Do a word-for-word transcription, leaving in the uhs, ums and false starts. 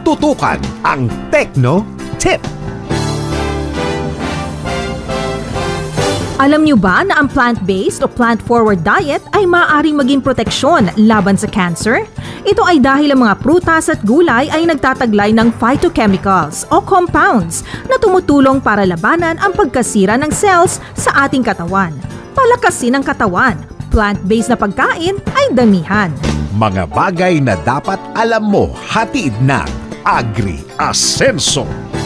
tutukan ang Tekno Tip. Alam niyo ba na ang plant-based o plant-forward diet ay maaaring maging proteksyon laban sa cancer? Ito ay dahil ang mga prutas at gulay ay nagtataglay ng phytochemicals o compounds na tumutulong para labanan ang pagkasira ng cells sa ating katawan. Palakasin ang katawan. Plant-based na pagkain ay damihan. Mga bagay na dapat alam mo, hatid ng Agri Asenso.